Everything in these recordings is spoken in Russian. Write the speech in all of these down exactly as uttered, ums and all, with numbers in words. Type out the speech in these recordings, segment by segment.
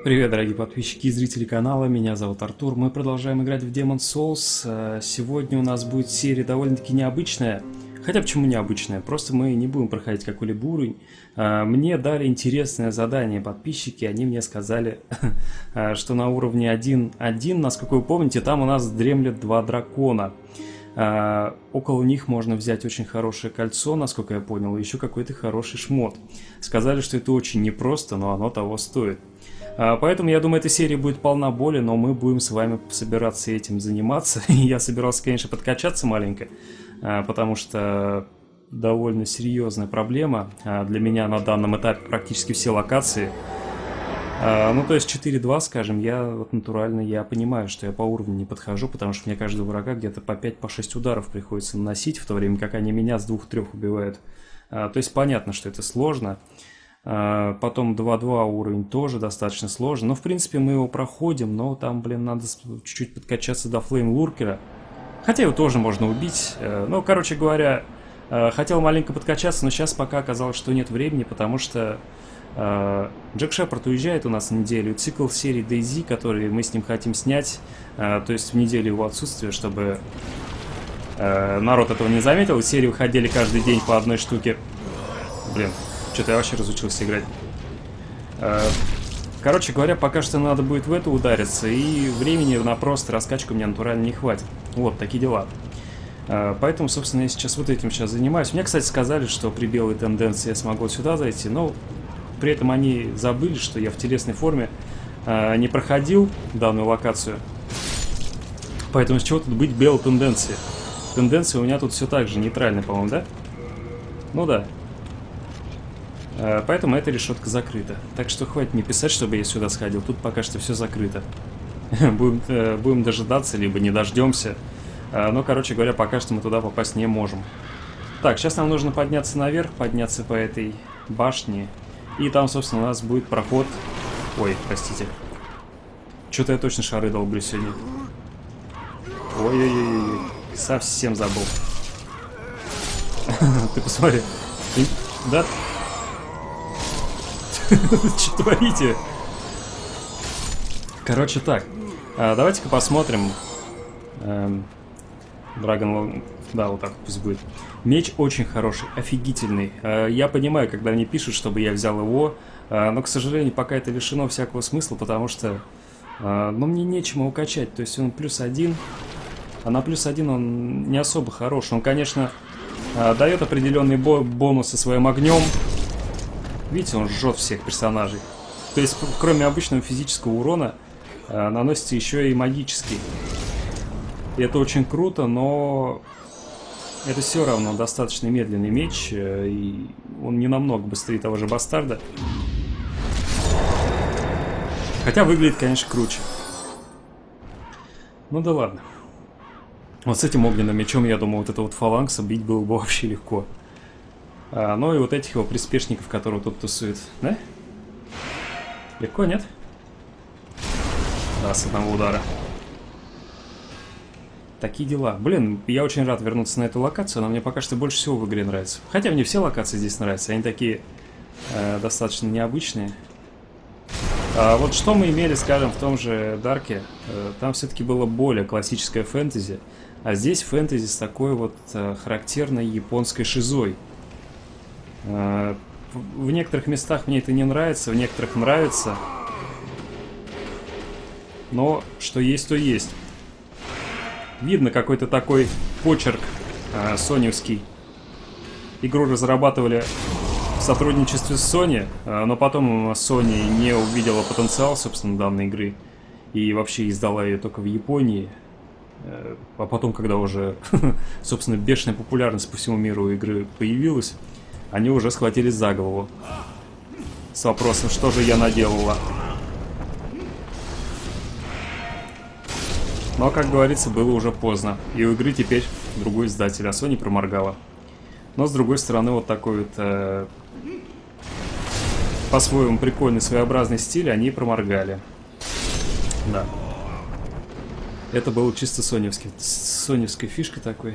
Привет, дорогие подписчики и зрители канала, меня зовут Артур, мы продолжаем играть в Demon's Souls. Сегодня у нас будет серия довольно-таки необычная, хотя почему необычная, просто мы не будем проходить какой-либо уровень. Мне дали интересное задание подписчики, они мне сказали, что на уровне один точка один, насколько вы помните, там у нас дремлет два дракона. Около них можно взять очень хорошее кольцо, насколько я понял, и еще какой-то хороший шмот. Сказали, что это очень непросто, но оно того стоит. Поэтому, я думаю, эта серия будет полна боли, но мы будем с вами собираться этим заниматься. Я собирался, конечно, подкачаться маленько, потому что довольно серьезная проблема. Для меня на данном этапе практически все локации. Ну, то есть четыре два, скажем, я вот натурально, я понимаю, что я по уровню не подхожу, потому что мне каждого врага где-то по пять шесть ударов приходится наносить, в то время как они меня с двух-трех убивают. То есть понятно, что это сложно. Потом два два уровень тоже достаточно сложно. Но, в принципе, мы его проходим, но там, блин, надо чуть-чуть подкачаться до флейм-луркера. Хотя его тоже можно убить. Ну, короче говоря, хотел маленько подкачаться, но сейчас пока оказалось, что нет времени, потому что Джек Шепард уезжает у нас на неделю. Цикл серии DayZ, который мы с ним хотим снять, то есть в неделю его отсутствия, чтобы народ этого не заметил. Серии выходили каждый день по одной штуке. Блин. Что-то я вообще разучился играть. Короче говоря, пока что надо будет в это удариться, и времени на просто раскачку мне натурально не хватит. Вот, такие дела. Поэтому, собственно, я сейчас вот этим сейчас занимаюсь. Мне, кстати, сказали, что при белой тенденции я смогу сюда зайти, но при этом они забыли, что я в телесной форме не проходил данную локацию. Поэтому с чего тут быть белой тенденции? Тенденция у меня тут все так же нейтральная, по-моему, да? Ну да. Поэтому эта решетка закрыта. Так что хватит мне писать, чтобы я сюда сходил. Тут пока что все закрыто. будем, э, будем дожидаться, либо не дождемся. Э, но, короче говоря, пока что мы туда попасть не можем. Так, сейчас нам нужно подняться наверх, подняться по этой башне. И там, собственно, у нас будет проход. Ой, простите. Что-то я точно шары долблю сегодня. Ой-ой-ой, совсем забыл. Ты посмотри. Да? Что творите? Короче, так. Давайте-ка посмотрим. Dragon... Да, вот так пусть будет. Меч очень хороший, офигительный. Я понимаю, когда мне пишут, чтобы я взял его, но, к сожалению, пока это лишено всякого смысла, потому что, ну, мне нечем его качать. То есть он плюс один, а на плюс один он не особо хорош. Он, конечно, дает определенные бонусы своим огнем. Видите, он жжет всех персонажей. То есть, кроме обычного физического урона, э, наносится еще и магический. И это очень круто, но это все равно достаточно медленный меч, э, и он не намного быстрее того же бастарда. Хотя выглядит, конечно, круче. Ну да ладно. Вот с этим огненным мечом, я думаю, вот это вот фаланкса бить было бы вообще легко. А, ну и вот этих его приспешников, которые тут тусуют, да? Легко, нет? Да, с одного удара. Такие дела. Блин, я очень рад вернуться на эту локацию, она мне пока что больше всего в игре нравится. Хотя мне все локации здесь нравятся, они такие э, достаточно необычные. А вот что мы имели, скажем, в том же Дарке, э, там все-таки было более классическое фэнтези, а здесь фэнтези с такой вот э, характерной японской шизой. В некоторых местах мне это не нравится, в некоторых нравится. Но что есть, то есть. Видно какой-то такой почерк э, соневский. Игру разрабатывали в сотрудничестве с Sony, э, но потом Sony не увидела потенциал, собственно, данной игры. И вообще издала ее только в Японии. Э, а потом, когда уже, собственно, бешеная популярность по всему миру у игры появилась, они уже схватились за голову с вопросом, что же я наделала. Но, как говорится, было уже поздно. И у игры теперь другой издатель, а Sony проморгала. Но, с другой стороны, вот такой вот э, по-своему прикольный, своеобразный стиль они проморгали. Да. Это было чисто соневский, соневской фишкой такой.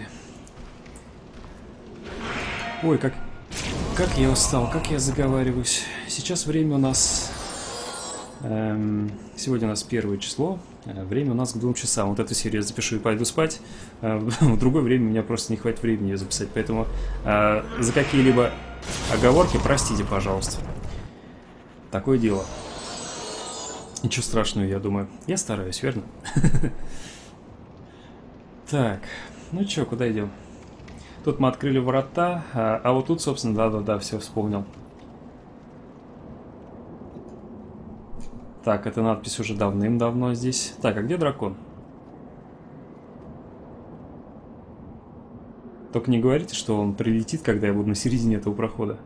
Ой, как... Как я устал, как я заговариваюсь. Сейчас время у нас Эм, сегодня у нас первое число. Время у нас к двум часам. Вот эту серию я запишу и пойду спать. В другое время у меня просто не хватит времени ее записать. Поэтому э, за какие-либо оговорки простите, пожалуйста. Такое дело. Ничего страшного, я думаю. Я стараюсь, верно? Так, ну чё, куда идем? Тут мы открыли врата, а, а вот тут, собственно, да-да-да, все вспомнил. Так, эта надпись уже давным-давно здесь. Так, а где дракон? Только не говорите, что он прилетит, когда я буду на середине этого прохода.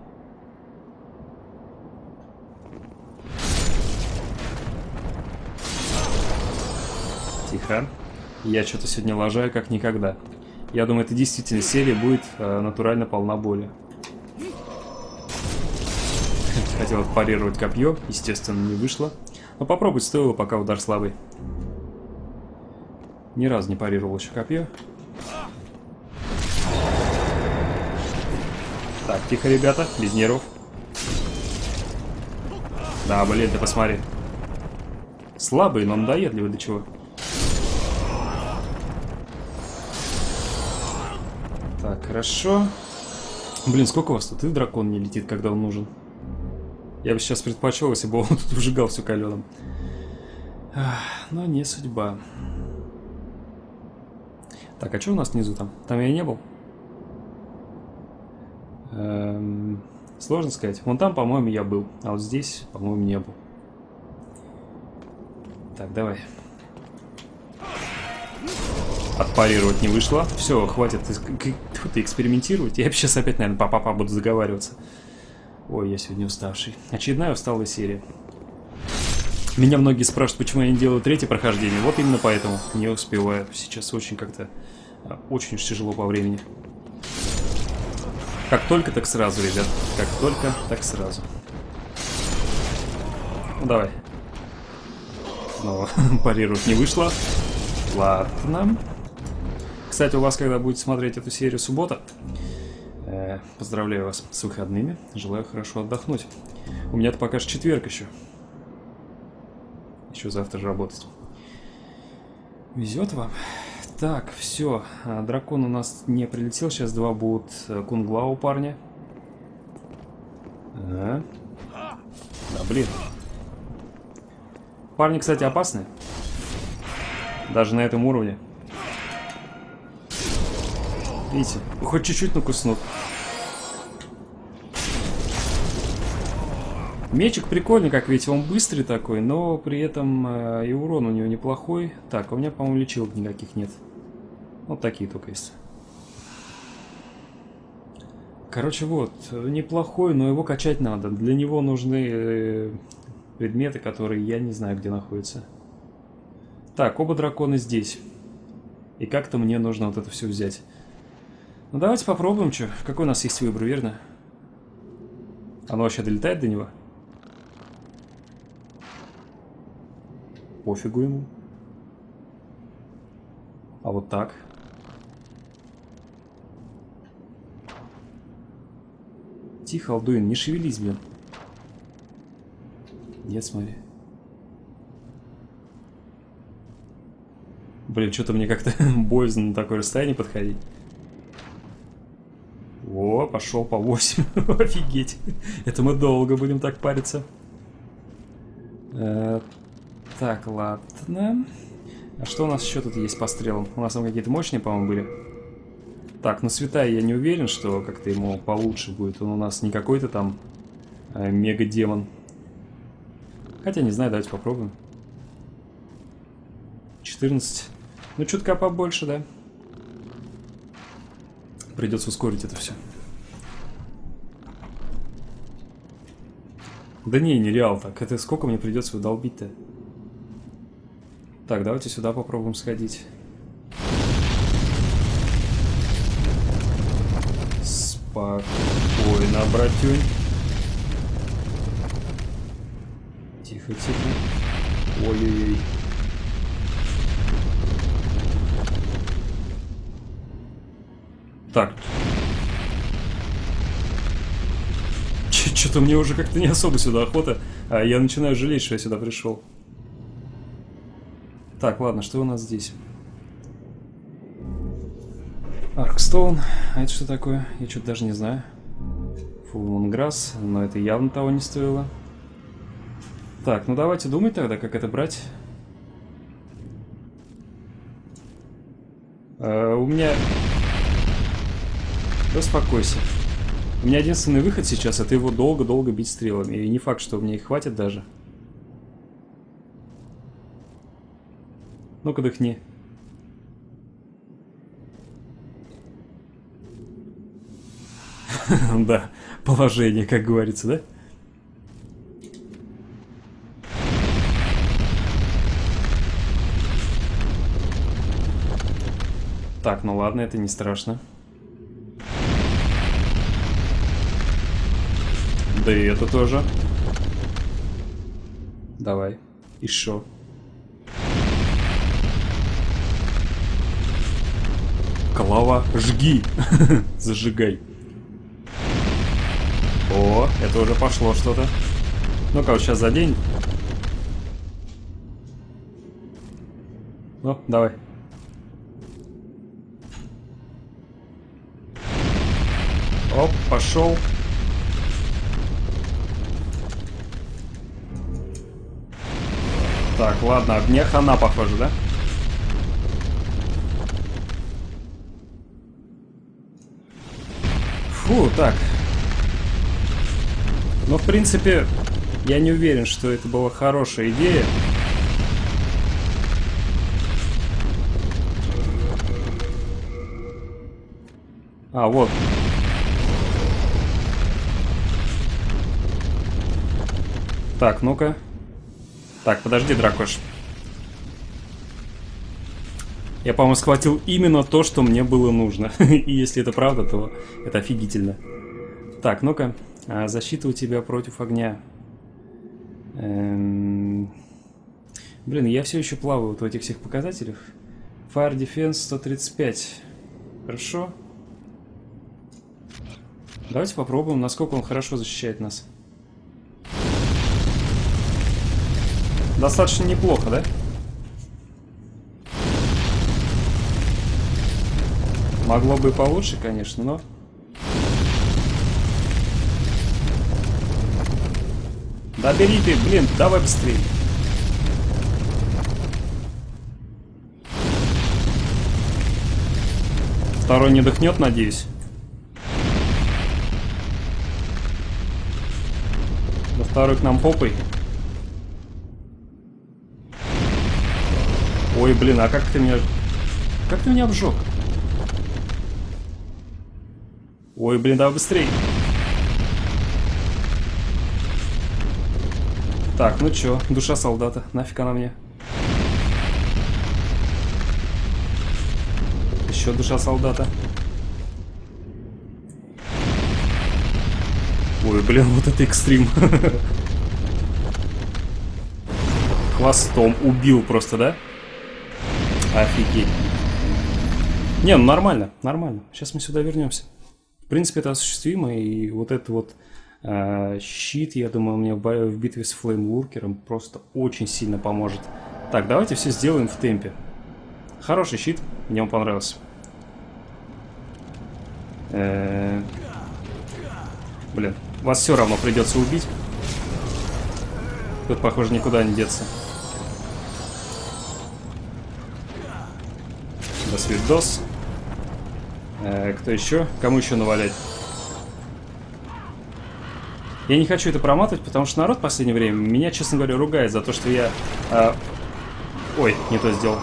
Тихо. Я что-то сегодня лажаю как никогда. Я думаю, это действительно серия будет э, натурально полна боли. Хотел парировать копье, естественно, не вышло. Но попробовать стоило, пока удар слабый. Ни разу не парировал еще копье. Так, тихо, ребята, без нервов. Да, блин, ты посмотри. Слабый, но надоедливый, до чего. Так, хорошо. Блин, сколько у вас тут? И дракон не летит, когда он нужен. Я бы сейчас предпочел, если бы он тут выжигал все каленым. Но не судьба. Так, а что у нас внизу там? Там я не был. Эм, сложно сказать. Вон там, по-моему, я был. А вот здесь, по-моему, не был. Так, давай. Отпарировать не вышло. Все, хватит тут экспериментировать. Я сейчас опять, наверное, па-па-па буду заговариваться. Ой, я сегодня уставший. Очередная усталая серия. Меня многие спрашивают, почему я не делаю третье прохождение. Вот именно поэтому не успеваю. Сейчас очень как-то... Очень уж тяжело по времени. Как только, так сразу, ребят. Как только, так сразу. Ну, давай. Снова парировать не вышло. Ладно. Кстати, у вас, когда будете смотреть эту серию, суббота, э, поздравляю вас с выходными. Желаю хорошо отдохнуть. У меня-то пока что четверг еще. Еще завтра же работать. Везет вам. Так, все. Дракон у нас не прилетел. Сейчас два будут кунглау парня. А. Да, блин. Парни, кстати, опасны. Даже на этом уровне. Видите, хоть чуть-чуть накуснут. Мечик прикольный, как видите, он быстрый такой, но при этом э, и урон у него неплохой. Так, у меня, по-моему, лечилок никаких нет. Вот такие только есть. Короче, вот, неплохой, но его качать надо. Для него нужны э, предметы, которые я не знаю, где находятся. Так, оба дракона здесь. И как-то мне нужно вот это все взять. Ну давайте попробуем, что. Какой у нас есть выбор, верно? Оно вообще долетает до него? Пофигу ему. А вот так. Тихо, Алдуин, не шевелись, блин. Нет, смотри. Блин, что-то мне как-то боязно на такое расстояние подходить. О, пошел по восемь. Офигеть. Это мы долго будем так париться. Э, так, ладно. А что у нас еще тут есть по стрелам? У нас там какие-то мощные, по-моему, были. Так, ну Святая я не уверен, что как-то ему получше будет. Он у нас не какой-то там э, мега-демон. Хотя не знаю, давайте попробуем. четырнадцать. Ну, чутка побольше, да? Придется ускорить это все. Да не, не реал так. Это сколько мне придется удолбить-то? Так, давайте сюда попробуем сходить. Спокойно, братюнь. Тихо, тихо. Ой-ой-ой. Так. Что-то мне уже как-то не особо сюда охота. А я начинаю жалеть, что я сюда пришел. Так, ладно, что у нас здесь? Аркстоун. А это что такое? Я что-то даже не знаю. Фулмонграсс. Но это явно того не стоило. Так, ну давайте думать тогда, как это брать. Uh, у меня... Успокойся. У меня единственный выход сейчас — это его долго-долго бить стрелами. И не факт, что мне их хватит даже. Ну-ка, дыхни. Да, положение, как говорится, да? Так, ну ладно, это не страшно. Да и это тоже. Давай. Еще. Клава, жги. Зажигай. О, это уже пошло что-то. Ну-ка, вот сейчас задень. Ну, давай. Оп, пошел. Так, ладно, мне хана, похоже, да? Фу, так. Но, в принципе, я не уверен, что это была хорошая идея. А, вот. Так, ну-ка. Так, подожди, дракош. Я, по-моему, схватил именно то, что мне было нужно. И если это правда, то это офигительно. Так, ну-ка. Защита у тебя против огня. Эм... Блин, я все еще плаваю вот в этих всех показателях. Fire Defense сто тридцать пять. Хорошо. Давайте попробуем, насколько он хорошо защищает нас. Достаточно неплохо, да? Могло бы получше, конечно, но... Да бери ты, блин, давай быстрее. Второй не дыхнет, надеюсь. Да второй к нам попой. Ой, блин, а как ты меня... Как ты меня обжег? Ой, блин, давай быстрей. Так, ну чё, душа солдата, нафиг она мне? Еще душа солдата. Ой, блин, вот это экстрим. Хвостом убил просто, да? Офигеть. Не, ну нормально, нормально. Сейчас мы сюда вернемся. В принципе, это осуществимо, и вот этот вот э, щит, я думаю, мне в, в битве с флеймлуркером просто очень сильно поможет. Так, давайте все сделаем в темпе. Хороший щит, мне он понравился. Э -э блин, вас все равно придется убить. Тут, похоже, никуда не деться. До свидос. Э, кто еще? Кому еще навалять? Я не хочу это проматывать, потому что народ в последнее время меня, честно говоря, ругает за то, что я... Э, ой, не то сделал.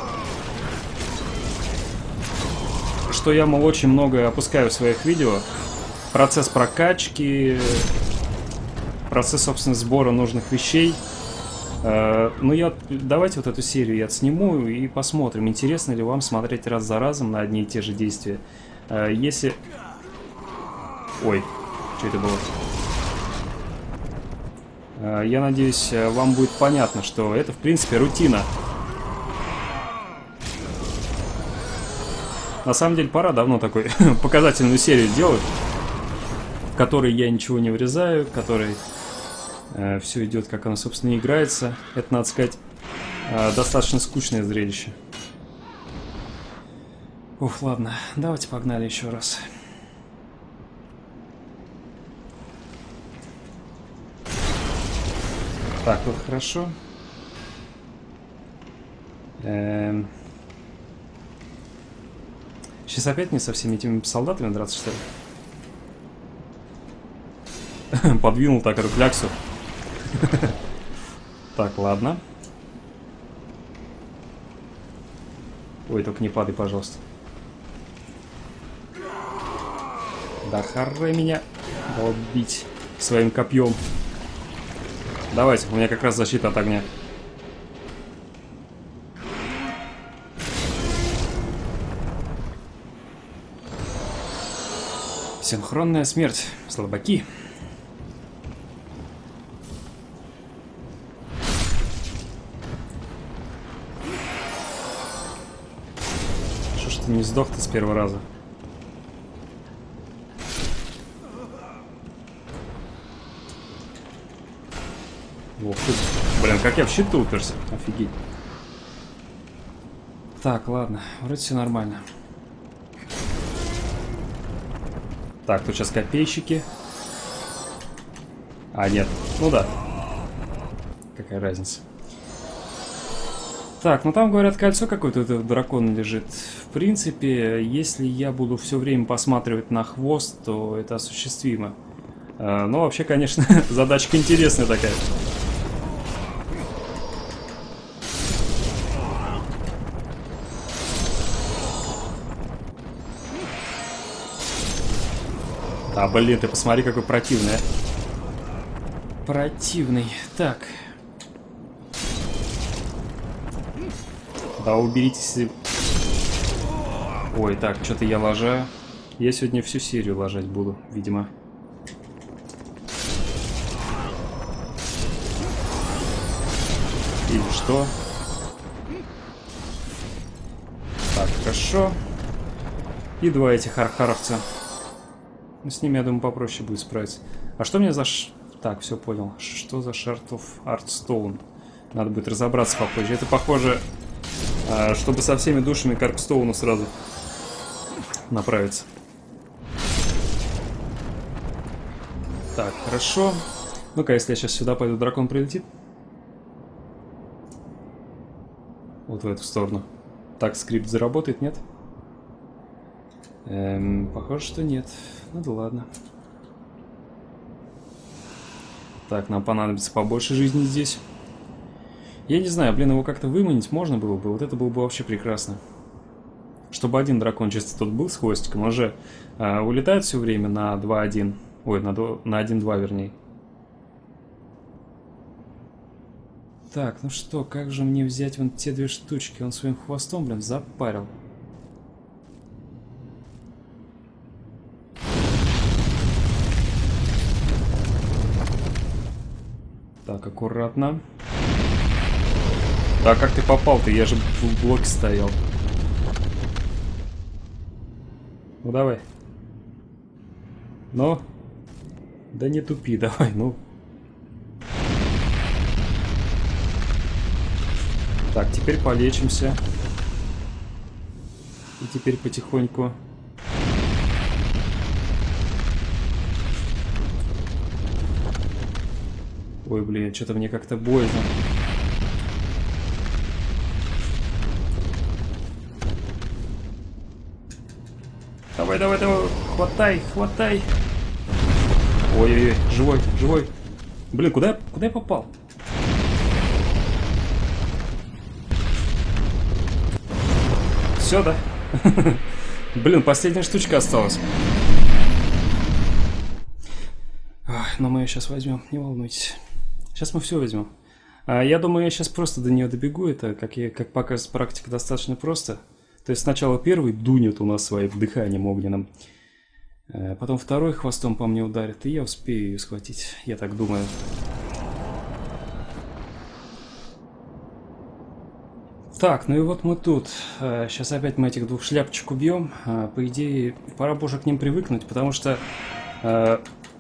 Что я, мол, очень много опускаю в своих видео. Процесс прокачки, процесс, собственно, сбора нужных вещей. Ну, я, давайте вот эту серию я отсниму и посмотрим, интересно ли вам смотреть раз за разом на одни и те же действия. Если... Ой, что это было? Я надеюсь, вам будет понятно, что это, в принципе, рутина. На самом деле, пора давно такой показательную серию делать. в который я ничего не вырезаю, в который э, все идет, как оно, собственно, и играется. Это, надо сказать, э, достаточно скучное зрелище. Ух, ладно, давайте погнали еще раз. Так, вот хорошо. Эм... Сейчас опять не со всеми этими солдатами драться, что ли? Подвинул так эту кляксу. Так, ладно. Ой, только не падай, пожалуйста. Да харе меня убить своим копьем. Давайте, у меня как раз защита от огня. Синхронная смерть. Слабаки. Что ж ты не сдох-то с первого раза? Ох ты. Блин, как я в щиту уперся. Офигеть. Так, ладно. Вроде все нормально. Так, тут сейчас копейщики. А, нет. Ну да. Какая разница. Так, ну там, говорят, кольцо какое-то, это дракон лежит. В принципе, если я буду все время посматривать на хвост, то это осуществимо. А, ну, вообще, конечно, задачка интересная такая. А, блин, ты посмотри, какой противный, а. Противный. Так. Да, уберитесь. Ой, так, что-то я ложаю. Я сегодня всю серию ложать буду, видимо. Или что? Так, хорошо. И два этих архаровца. С ними, я думаю, попроще будет справиться. А что мне за... Ш... Так, все понял. Что за Shard of Hearthstone? Надо будет разобраться попозже. Это похоже, чтобы со всеми душами к Аркстоуну сразу направиться. Так, хорошо. Ну-ка, если я сейчас сюда пойду, дракон прилетит. Вот в эту сторону. Так, скрипт заработает, нет? Эм, похоже, что нет. Ну да ладно. Так, нам понадобится побольше жизни здесь. Я не знаю, блин, его как-то выманить можно было бы. Вот это было бы вообще прекрасно. Чтобы один дракон чисто тут был с хвостиком. Он же э, улетает все время на два один. Ой, на, на один два, вернее. Так, ну что, как же мне взять вон те две штучки? Он своим хвостом, блин, запарил. Так, аккуратно. Да, как ты попал-то? Я же в блоке стоял. Ну, давай. Ну. Да не тупи, давай, ну. Так, теперь полечимся. И теперь потихоньку... Ой, блин, что-то мне как-то больно. Давай, давай, давай, хватай, хватай. Ой-ой-ой, живой, живой. Блин, куда, куда я попал? Все, да? Блин, последняя штучка осталась. Но мы ее сейчас возьмем, не волнуйтесь. Сейчас мы все возьмем. А, я думаю, я сейчас просто до нее добегу. Это, как, я, как показывает практика, достаточно просто. То есть сначала первый дунет у нас своим дыханием огненным. А потом второй хвостом по мне ударит. И я успею ее схватить. Я так думаю. Так, ну и вот мы тут. А, сейчас опять мы этих двух шляпочек убьем. А, по идее, пора бы уже к ним привыкнуть. Потому что... А,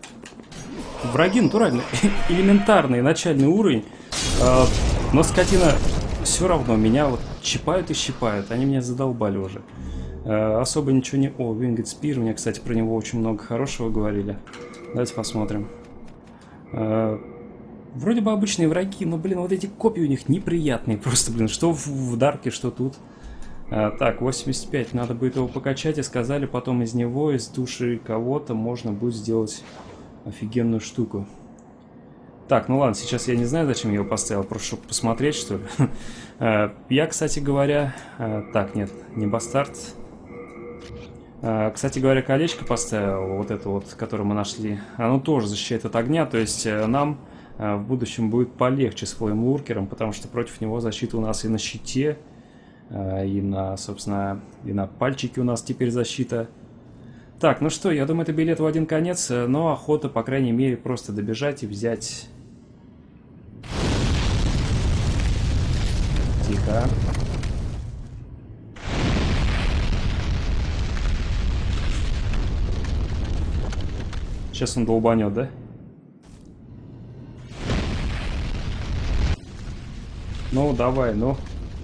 враги натурально элементарный начальный уровень. Э, но скотина все равно меня вот чипают и щипают. Они меня задолбали уже. Э, особо ничего не... О, Winged Spear. Мне, кстати, про него очень много хорошего говорили. Давайте посмотрим. Э, вроде бы обычные враги, но, блин, вот эти копии у них неприятные. Просто, блин, что в, в Дарке, что тут. Э, так, восемьдесят пять. Надо будет его покачать. И сказали, потом из него, из души кого-то можно будет сделать офигенную штуку. Так, ну ладно, сейчас я не знаю, зачем я его поставил, просто чтобы посмотреть, что ли. Я, кстати говоря... Так, нет, не бастард. Кстати говоря, колечко поставил, вот это вот, которое мы нашли. Оно тоже защищает от огня, то есть нам в будущем будет полегче с флеймлуркером, потому что против него защита у нас и на щите, и на, собственно, и на пальчике у нас теперь защита. Так, ну что, я думаю, это билет в один конец, но охота, по крайней мере, просто добежать и взять... Тихо. Сейчас он долбанет, да? Ну, давай, ну.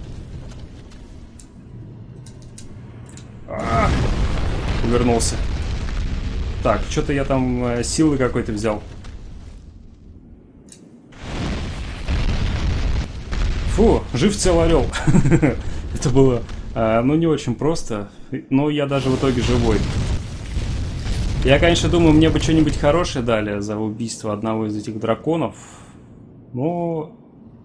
А-а-а! Увернулся. Так, что-то я там э, силы какой-то взял. Фу, жив цел орел. Это было, э, ну, не очень просто. Но я даже в итоге живой. Я, конечно, думаю, мне бы что-нибудь хорошее дали за убийство одного из этих драконов. Но...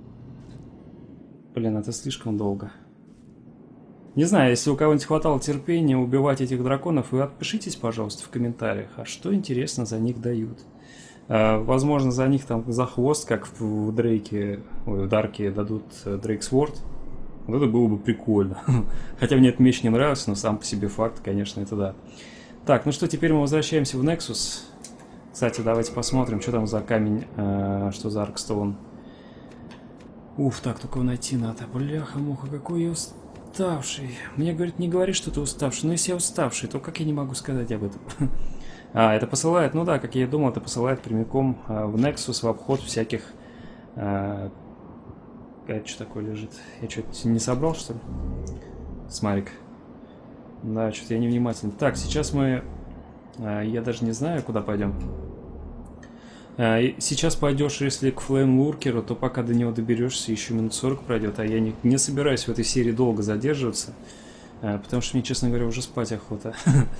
Блин, это слишком долго. Не знаю, если у кого-нибудь хватало терпения убивать этих драконов, вы отпишитесь, пожалуйста, в комментариях, а что, интересно, за них дают. Uh, возможно, за них там за хвост, как в Дрейке, ой, в Дарке дадут Дрейксворд. Вот это было бы прикольно. Хотя мне этот меч не нравился, но сам по себе факт, конечно, это да. Так, ну что, теперь мы возвращаемся в Nexus. Кстати, давайте посмотрим, что там за камень, uh, что за Аркстоун. Уф, так, только его найти надо. Бляха-муха, какой я уставший. Мне говорят, не говори, что ты уставший. Но если я уставший, то как я не могу сказать об этом? А, это посылает, ну да, как я и думал, это посылает прямиком а, в Nexus, в обход всяких... А, это что такое лежит? Я что-то не собрал, что ли? Смайлик. Да, что-то я невнимательный. Так, сейчас мы... А, я даже не знаю, куда пойдем. А, сейчас пойдешь, если к флеймлуркеру, то пока до него доберешься, еще минут сорок пройдет. А я не, не собираюсь в этой серии долго задерживаться, а, потому что мне, честно говоря, уже спать охота.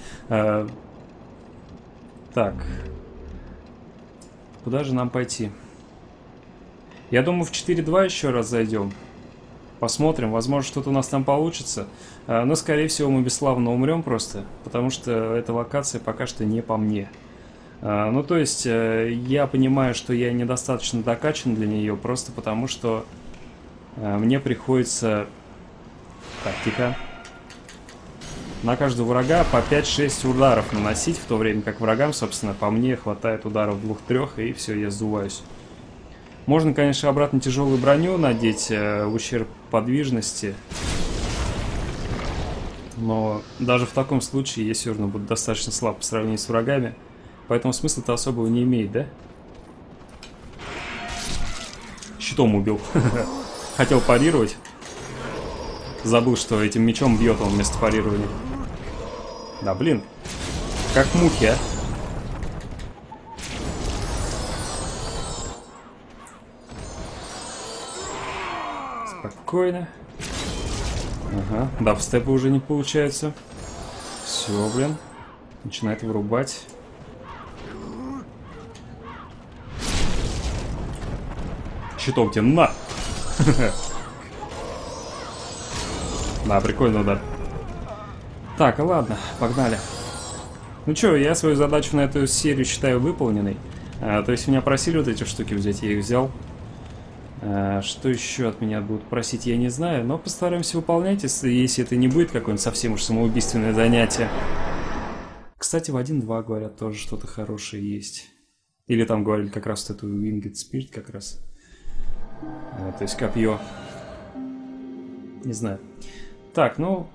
Так, куда же нам пойти? Я думаю, в четыре два еще раз зайдем. Посмотрим, возможно, что-то у нас там получится. Но, скорее всего, мы бесславно умрем просто, потому что эта локация пока что не по мне. Ну, то есть, я понимаю, что я недостаточно докачан для нее, просто потому что мне приходится... Так, тихо. На каждого врага по пять-шесть ударов наносить, в то время как врагам, собственно, по мне хватает ударов двух-трех, и все, я сдуваюсь. Можно, конечно, обратно тяжелую броню надеть э, в ущерб подвижности, но даже в таком случае я все равно буду достаточно слаб по сравнению с врагами, поэтому смысла-то особого не имеет, да? Щитом убил. Хотел парировать. Забыл, что этим мечом бьет он вместо парирования. Да, блин. Как мухи, а. Спокойно. Ага, дабстепы уже не получается. Все, блин. Начинает вырубать. Щитом тебе на! Да, прикольный удар. Так, ладно, погнали. Ну чё, я свою задачу на эту серию считаю выполненной. А, то есть меня просили вот эти штуки взять, я их взял. А, что еще от меня будут просить, я не знаю, но постараемся выполнять, если, если это не будет какое-нибудь совсем уж самоубийственное занятие. Кстати, в один два, говорят, тоже что-то хорошее есть. Или там говорили как раз вот эту Winged Spear, как раз. А, то есть копье. Не знаю. Так, ну,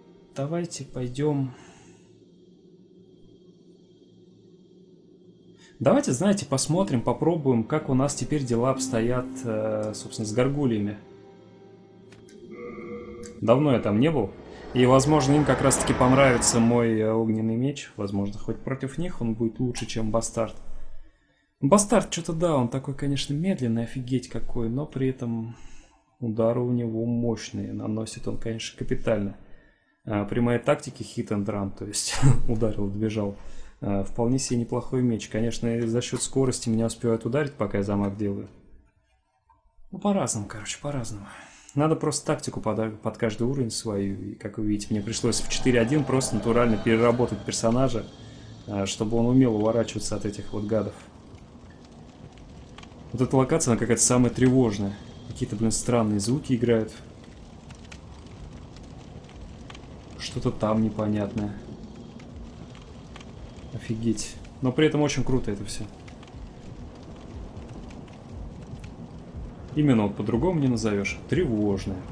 давайте пойдем. Давайте, знаете, посмотрим, попробуем, как у нас теперь дела обстоят, э, собственно, с горгульями. Давно я там не был. И, возможно, им как раз-таки понравится мой э, огненный меч. Возможно, хоть против них он будет лучше, чем бастард. Бастард, что-то да, он такой, конечно, медленный, офигеть какой, но при этом удары у него мощные. Наносит он, конечно, капитально. Э, при моей тактике hit and run, то есть ударил, добежал. Э, вполне себе неплохой меч. Конечно, за счет скорости меня успевают ударить, пока я замах делаю. Ну, по-разному, короче, по-разному. Надо просто тактику под, под каждый уровень свою. И, как вы видите, мне пришлось в четыре один просто натурально переработать персонажа, чтобы он умел уворачиваться от этих вот гадов. Вот эта локация, она какая-то самая тревожная. Какие-то, блин, странные звуки играют. Что-то там непонятное. Офигеть. Но при этом очень круто это все. Именно вот по-другому не назовешь. Тревожное.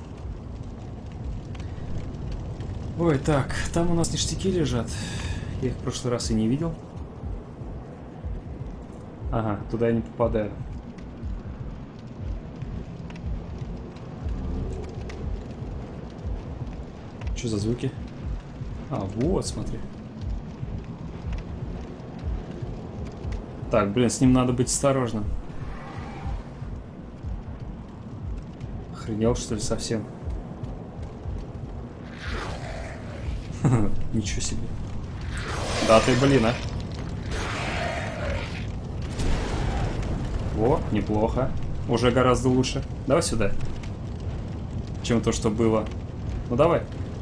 Ой, так, там у нас ништяки лежат. Я их в прошлый раз и не видел. Ага, туда я не попадаю. Что за звуки? А, вот, смотри. Так, блин, с ним надо быть осторожным. Охренел, что ли, совсем? Ничего себе. Да ты, блин, а. О, неплохо. Уже гораздо лучше. Давай сюда. Чем то, что было. Ну давай.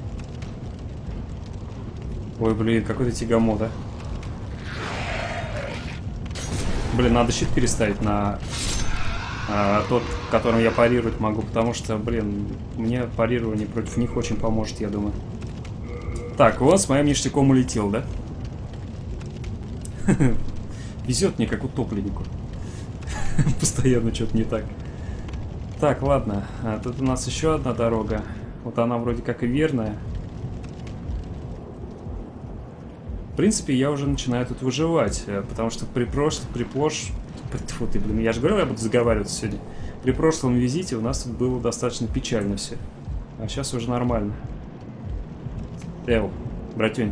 Ой, блин, какой-то тягомот, а. Блин, надо щит переставить на а, тот, которым я парировать могу, потому что, блин, мне парирование против них очень поможет, я думаю. Так, вот с моим ништяком улетел, да? Везет мне как утопленнику. Постоянно что-то не так. Так, ладно. А, тут у нас еще одна дорога. Вот она вроде как и верная. В принципе, я уже начинаю тут выживать, потому что при прошлом, при прош... Фу ты, блин, я же говорил, я буду заговариваться сегодня. При прошлом визите у нас тут было достаточно печально все. А сейчас уже нормально. Эу, братюнь.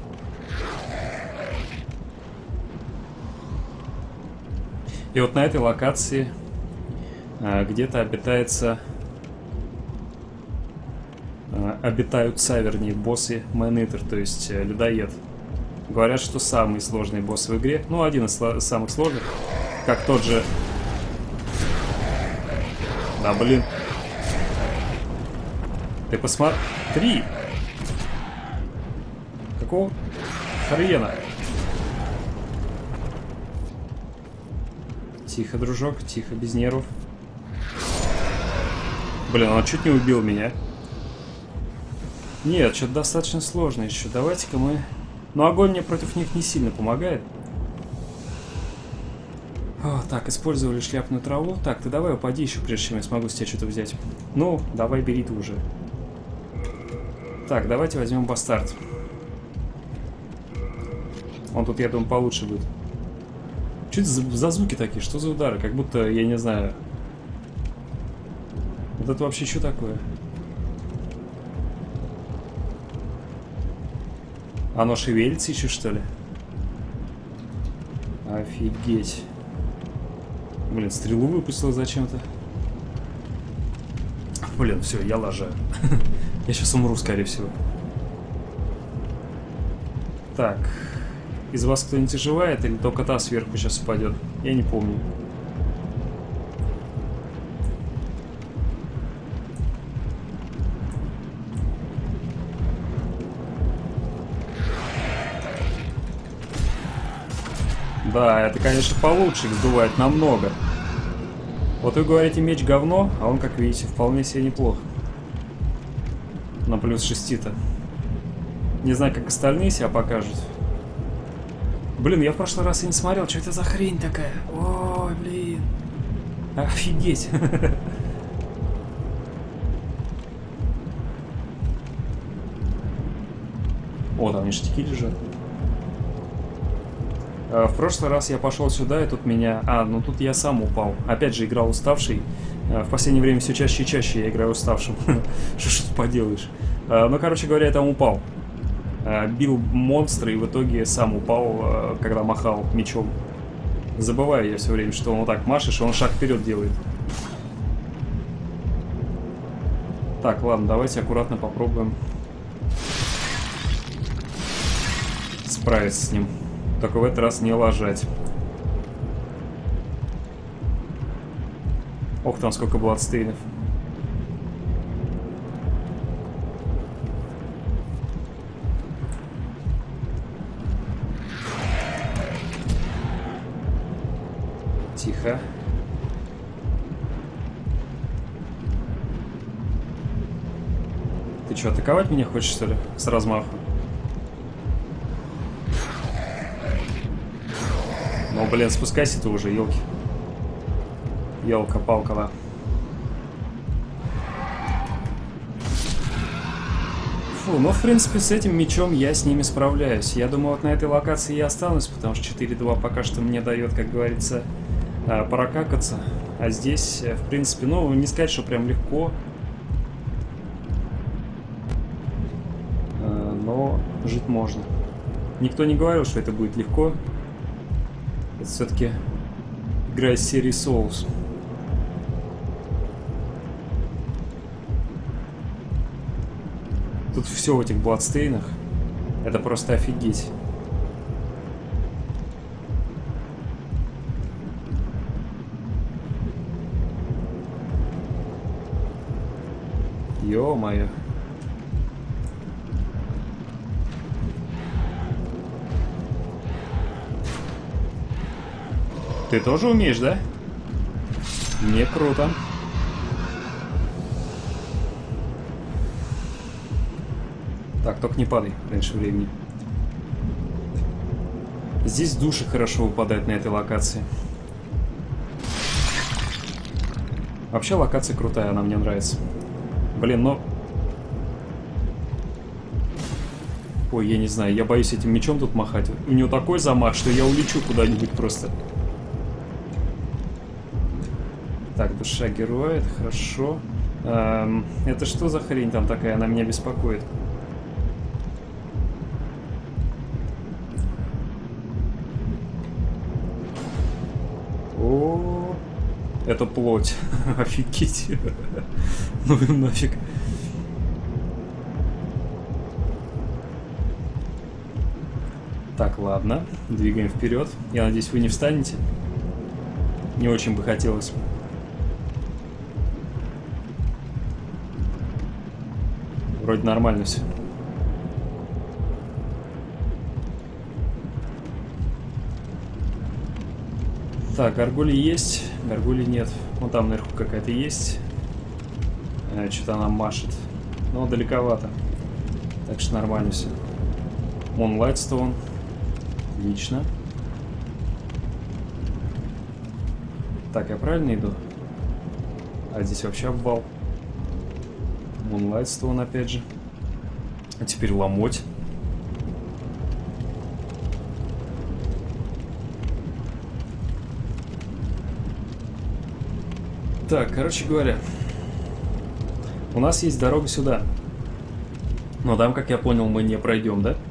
И вот на этой локации а, где-то обитается... А, обитаются, вернее, боссы Man-Eater, то есть а, людоед. Говорят, что самый сложный босс в игре. Ну, один из самых сложных. Как тот же... Да, блин. Ты посмотри. Какого хрена? Тихо, дружок, тихо, без нервов. Блин, он чуть не убил меня. Нет, что-то достаточно сложно еще. Давайте-ка мы... Но огонь мне против них не сильно помогает. О, так, использовали шляпную траву. Так, ты давай упади еще, прежде чем я смогу с тебя что-то взять. Ну, давай, бери ты уже. Так, давайте возьмем бастард. Он тут, я думаю, получше будет. Что это за, за звуки такие? Что за удары? Как будто, я не знаю... Вот это вообще что такое? Оно шевелится еще, что ли? Офигеть. Блин, стрелу выпустил зачем-то. Блин, все, я лажаю. Я сейчас умру, скорее всего. Так. Из вас кто-нибудь оживает или только та сверху сейчас упадет? Я не помню. Да, это, конечно, получше их сдувает намного. Вот вы говорите, меч говно, а он, как видите, вполне себе неплох. На плюс шесть-то. Не знаю, как остальные себя покажут. Блин, я в прошлый раз и не смотрел, что это за хрень такая. Ой, блин. Офигеть. О, там ништяки лежат. В прошлый раз я пошел сюда, и тут меня... А, ну тут я сам упал. Опять же, играл уставший. В последнее время все чаще и чаще я играю уставшим. Что ж тут поделаешь. Ну, короче говоря, я там упал. Бил монстра и в итоге сам упал, когда махал мечом. Забываю я все время, что он вот так машешь, и он шаг вперед делает. Так, ладно, давайте аккуратно попробуем справиться с ним. Только в этот раз не ложать. Ох, там сколько бладстейнов. Тихо. Ты что, атаковать меня хочешь, что ли? С размаху? Ну, блин, спускайся ты уже, елки. Елка-палка, да. Фу, ну, в принципе, с этим мечом я с ними справляюсь. Я думаю, вот на этой локации я останусь, потому что четыре два пока что мне дает, как говорится, прокакаться. А здесь, в принципе, ну, не сказать, что прям легко. Но жить можно. Никто не говорил, что это будет легко. Это все-таки игра из серии Souls. Тут все в этих бладстейнах. Это просто офигеть. Ё-моё. Ты тоже умеешь, да? Не круто. Так, только не падай раньше времени. Здесь души хорошо выпадают на этой локации. Вообще локация крутая, она мне нравится. Блин, но... Ой, я не знаю, я боюсь этим мечом тут махать. У него такой замах, что я улечу куда-нибудь просто. Так, душа героя, это хорошо. Эм, это что за хрень там такая? Она меня беспокоит. О, это плоть. Офигеть. Ну и нафиг. Так, ладно. Двигаем вперед. Я надеюсь, вы не встанете. Не очень бы хотелось. Вроде нормально все. Так, горгульи есть, горгульи нет. Вон там наверху какая-то есть. А, что-то она машет. Но далековато. Так что нормально все. Moonlightstone. Отлично. Так, я правильно иду? А здесь вообще обвал. Moonlightstone опять же. А теперь ломоть. Так, короче говоря, у нас есть дорога сюда. Но там, как я понял, мы не пройдем, да?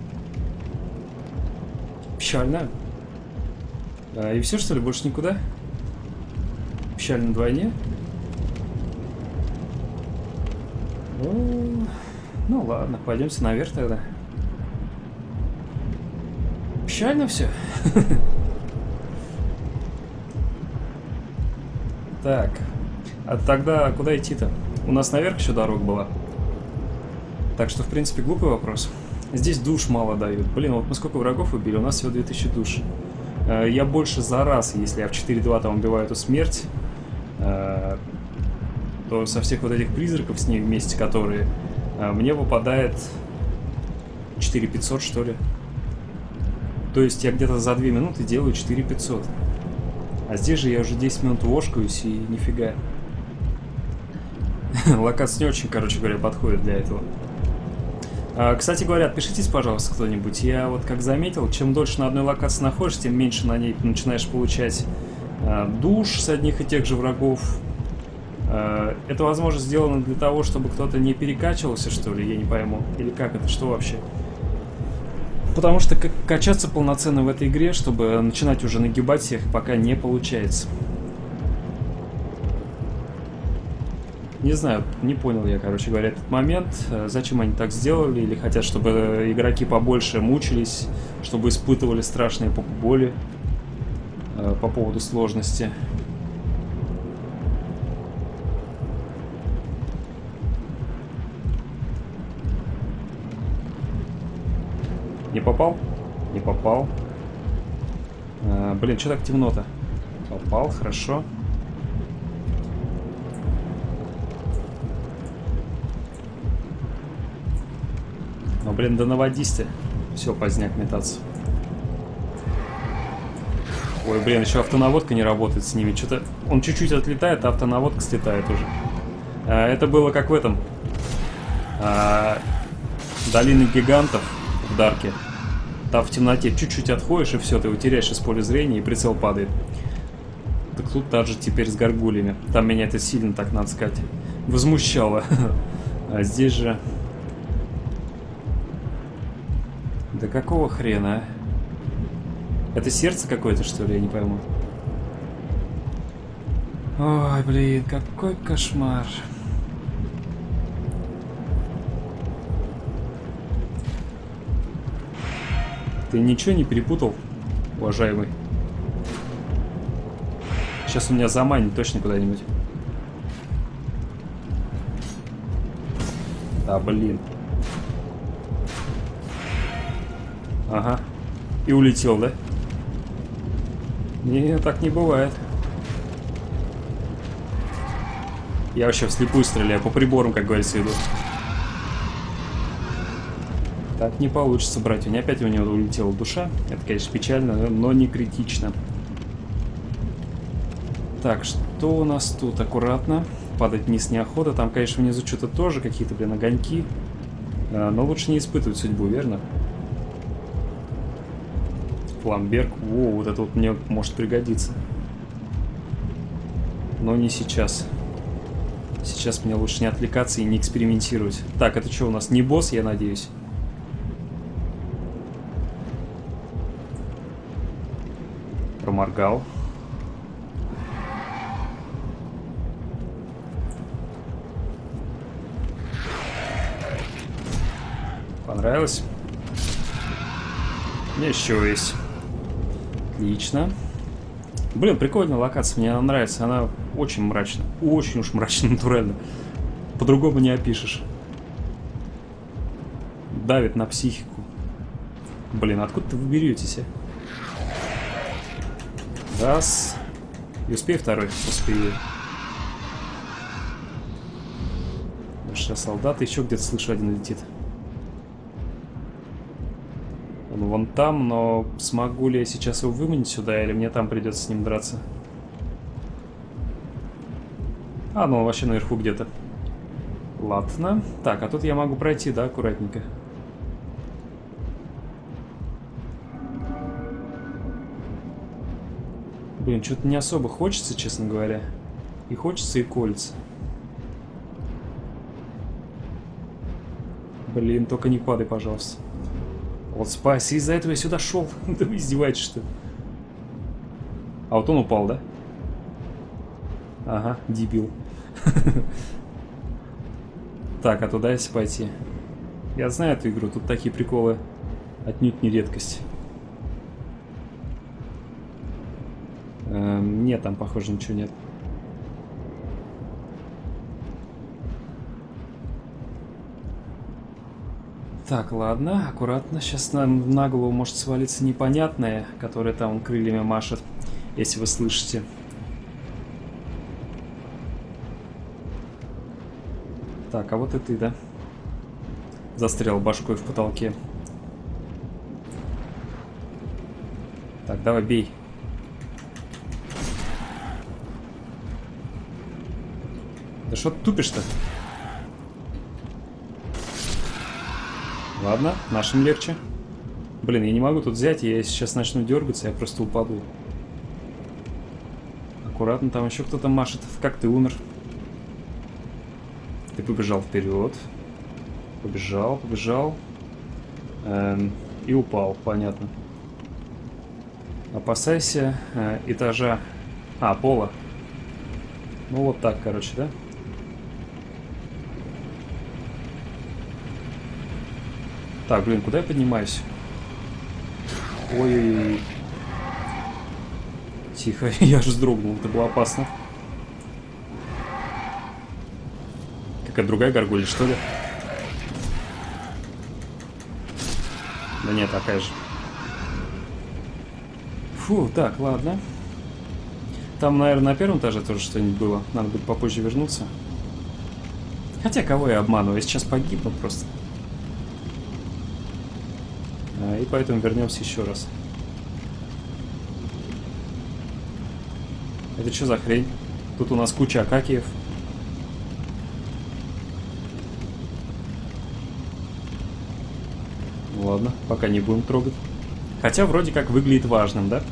Печально. А, и все, что ли, больше никуда? Печально вдвойне. Ну, ну ладно, пойдемте наверх тогда. Печально все. Так, а тогда куда идти-то? У нас наверх еще дорога была. Так что, в принципе, глупый вопрос. Здесь душ мало дают. Блин, вот мы сколько врагов убили? У нас всего две тысячи душ. Я больше за раз, если я в четыре два там убиваю эту смерть, то со всех вот этих призраков с ней вместе, которые, мне выпадает четыре пятьсот, что ли. То есть я где-то за две минуты делаю четыре пятьсот. А здесь же я уже десять минут вошкаюсь и нифига. Локация не очень, короче говоря, подходит для этого. А, кстати говоря, отпишитесь, пожалуйста, кто-нибудь. Я вот как заметил, чем дольше на одной локации находишься, тем меньше на ней начинаешь получать а, душ с одних и тех же врагов. А, это, возможно, сделано для того, чтобы кто-то не перекачивался, что ли, я не пойму. Или как это, что вообще? Потому что качаться полноценно в этой игре, чтобы начинать уже нагибать всех, пока не получается. Не знаю, не понял я, короче говоря, этот момент. Зачем они так сделали? Или хотят, чтобы игроки побольше мучились, чтобы испытывали страшные боли э, по поводу сложности. Не попал? Не попал. А, блин, что так темно-то? Попал, хорошо. Ну, блин, да наводись ты. Все, поздняк метаться. Ой, блин, еще автонаводка не работает с ними. Что-то он чуть-чуть отлетает, а автонаводка слетает уже. А, это было как в этом. А, Долины гигантов. В Дарке. Там в темноте чуть-чуть отходишь, и все, ты его теряешь из поля зрения, и прицел падает. Так тут также теперь с горгульями. Там меня это сильно, так надо сказать, возмущало. А здесь же... Да какого хрена, а? Это сердце какое-то, что ли? Я не пойму. Ой, блин, какой кошмар. Ты ничего не перепутал, уважаемый? Сейчас он меня заманит точно куда-нибудь. Да, блин. Ага. И улетел, да? Не, так не бывает. Я вообще вслепую стреляю, по приборам, как говорится, иду. Так не получится, братья. Не опять у него улетела душа. Это, конечно, печально, но не критично. Так, что у нас тут? Аккуратно. Падать вниз неохота. Там, конечно, внизу что-то тоже, какие-то, блин, огоньки. А, но лучше не испытывать судьбу, верно? Фламберг. О, вот это вот мне может пригодиться. Но не сейчас. Сейчас мне лучше не отвлекаться и не экспериментировать. Так, это что у нас? Не босс, я надеюсь? Проморгал. Понравилось? Мне еще есть. Отлично. Блин, прикольная локация, мне она нравится. Она очень мрачная. Очень уж мрачно, натурально. По-другому не опишешь. Давит на психику. Блин, откуда-то вы беретесь, а? Раз. И успею второй? Успею. Сейчас солдаты. Еще где-то слышу, один летит. Он вон там, но смогу ли я сейчас его выманить сюда, или мне там придется с ним драться? А, ну он вообще наверху где-то. Ладно. Так, а тут я могу пройти, да, аккуратненько. Блин, что-то не особо хочется, честно говоря. И хочется, и колется. Блин, только не падай, пожалуйста. Вот спайс, из-за этого я сюда шел. Да вы издеваетесь, что ли? А вот он упал, да? Ага, дебил. Так, а туда если пойти? Я знаю эту игру, тут такие приколы отнюдь не редкость. Эм, нет, там, похоже, ничего нет. Так, ладно, аккуратно. Сейчас нам на голову может свалиться непонятное, которое там крыльями машет, если вы слышите. Так, а вот и ты, да? Застрял башкой в потолке. Так, давай, бей. Да что ты тупишь-то? Ладно, нашим легче. Блин, я не могу тут взять, я сейчас начну дергаться, я просто упаду. Аккуратно, там еще кто-то машет. Как ты умер? Ты побежал вперед. Побежал, побежал. Эм, и упал, понятно. Опасайся э, этажа... А, пола. Ну вот так, короче, да? Так, блин, куда я поднимаюсь? Ой-ой-ой. Тихо, я же вздрогнул, это было опасно. Какая другая горгулья, что ли? Да нет, такая же. Фу, так, ладно. Там, наверное, на первом этаже тоже что-нибудь было. Надо будет попозже вернуться. Хотя, кого я обманываю? Я сейчас погибну просто. А, и поэтому вернемся еще раз. Это что за хрень? Тут у нас куча акакиев. Ладно, пока не будем трогать. Хотя вроде как выглядит важным, да?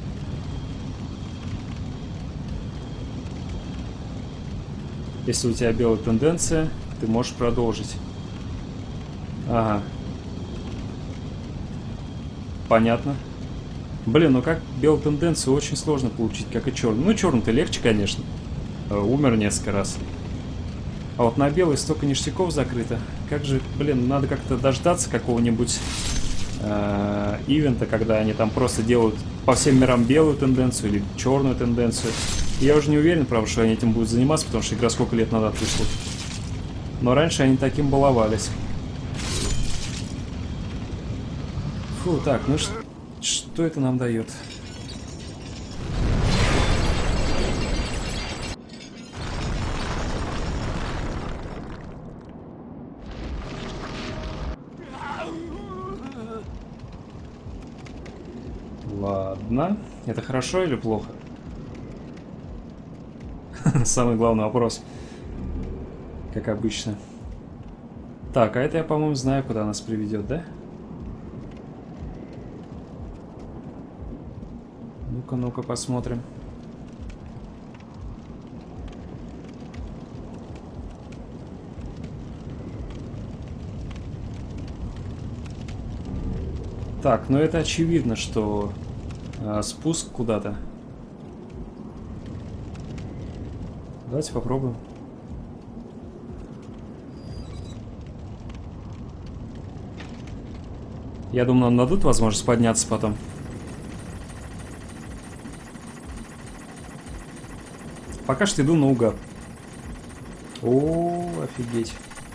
Если у тебя белая тенденция, ты можешь продолжить. Ага. Понятно. Блин, ну как белую тенденцию очень сложно получить, как и черный. Ну, черный-то легче, конечно. Умер несколько раз. А вот на белый столько ништяков закрыто. Как же, блин, надо как-то дождаться какого-нибудь э, ивента, когда они там просто делают по всем мирам белую тенденцию или черную тенденцию. Я уже не уверен, правда, что они этим будут заниматься, потому что игра сколько лет назад вышла. Но раньше они таким баловались. Фу, так, ну что, что это нам дает? Ладно. Это хорошо или плохо? Самый главный вопрос. Как обычно. Так, а это я, по-моему, знаю, куда нас приведет, да? Ну-ка, ну-ка, посмотрим. Так, ну это очевидно, что э, спуск куда-то. Давайте попробуем. Я думаю, нам дадут возможность подняться потом. Пока что иду наугад. О, офигеть.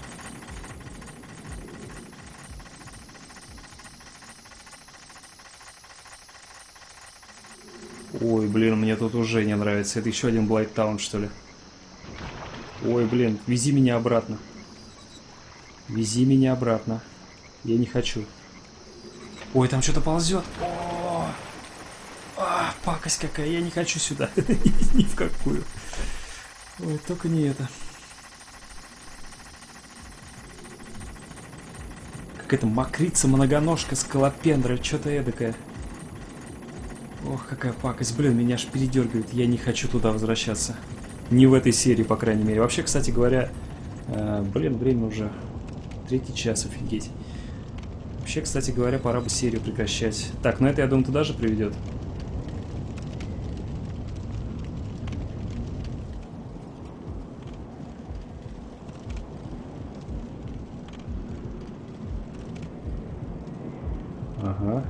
Ой, блин, мне тут уже не нравится. Это еще один Блайт Таун, что ли? Ой, блин, вези меня обратно. Вези меня обратно. Я не хочу. Ой, там что-то ползет. О, а, пакость какая. Я не хочу сюда. Ни в какую. Ой, только не это. Какая-то мокрица, многоножка, скалопендра. Что-то эдакое. Ох, какая пакость. Блин, меня аж передергивает. Я не хочу туда возвращаться. Не в этой серии, по крайней мере. Вообще, кстати говоря, э, блин, время уже третий час, офигеть. Вообще, кстати говоря, пора бы серию прекращать. Так, ну это, я думаю, туда же приведет. Ага.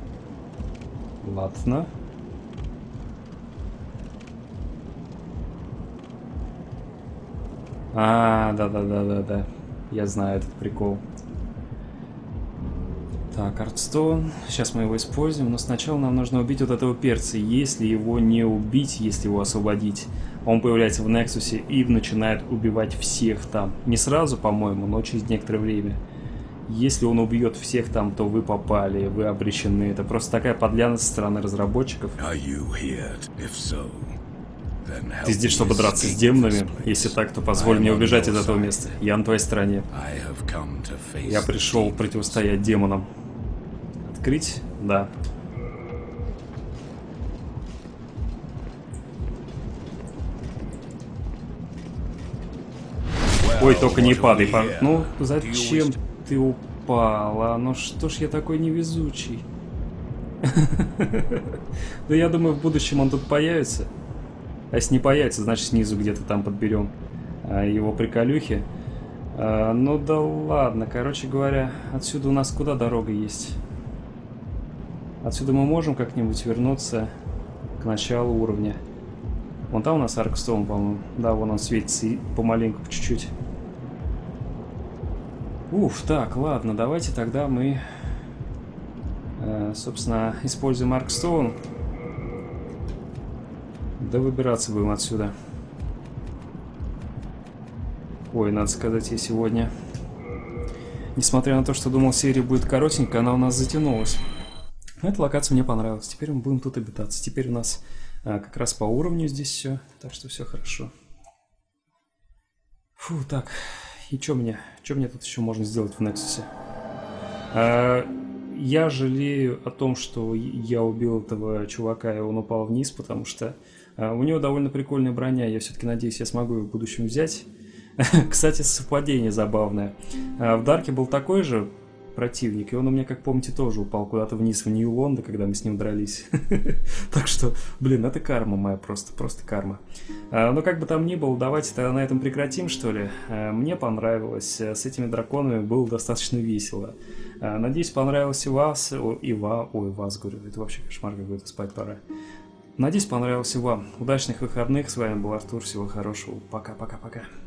Ладно. А, да-да-да-да-да. Я знаю этот прикол. Так, Артстоун. Сейчас мы его используем, но сначала нам нужно убить вот этого перца. Если его не убить, если его освободить, он появляется в Нексусе и начинает убивать всех там. Не сразу, по-моему, но через некоторое время. Если он убьет всех там, то вы попали, вы обречены. Это просто такая подляна со стороны разработчиков. Ты здесь, чтобы драться с демонами? Если так, то позволь мне убежать из этого места. Я на твоей стороне. Я пришел противостоять демонам. Открыть? Да. Ой, только не падай, пар... Ну, зачем ты упала? Ну что ж я такой невезучий? Да я думаю, в будущем он тут появится. А если не появится, значит снизу где-то там подберем его приколюхи. А, ну да ладно, короче говоря, отсюда у нас куда дорога есть? Отсюда мы можем как-нибудь вернуться к началу уровня. Вон там у нас Аркстоун, по-моему. Да, вон он светится и помаленьку, по чуть-чуть. Уф, так, ладно, давайте тогда мы, э, собственно, используем Аркстоун. Да выбираться будем отсюда. Ой, надо сказать, я сегодня, несмотря на то, что думал, серия будет коротенькая, она у нас затянулась. Но эта локация мне понравилась. Теперь мы будем тут обитаться. Теперь у нас а, как раз по уровню здесь все. Так что все хорошо. Фу, так. И что мне? Что мне тут еще можно сделать в Нексусе? А, я жалею о том, что я убил этого чувака, и он упал вниз, потому что а, у него довольно прикольная броня. Я все-таки надеюсь, я смогу ее в будущем взять. Кстати, совпадение забавное. А, в Дарке был такой же противник, и он у меня, как помните, тоже упал куда-то вниз в Нью-Лондо, когда мы с ним дрались. Так что, блин, это карма моя, просто, просто карма. Но как бы там ни было, давайте тогда на этом прекратим, что ли. Мне понравилось, с этими драконами было достаточно весело. Надеюсь, понравилось и вас, и вам, ой, вас, говорю, это вообще кошмар какой-то, спать пора. Надеюсь, понравилось и вам. Удачных выходных, с вами был Артур, всего хорошего, пока-пока-пока.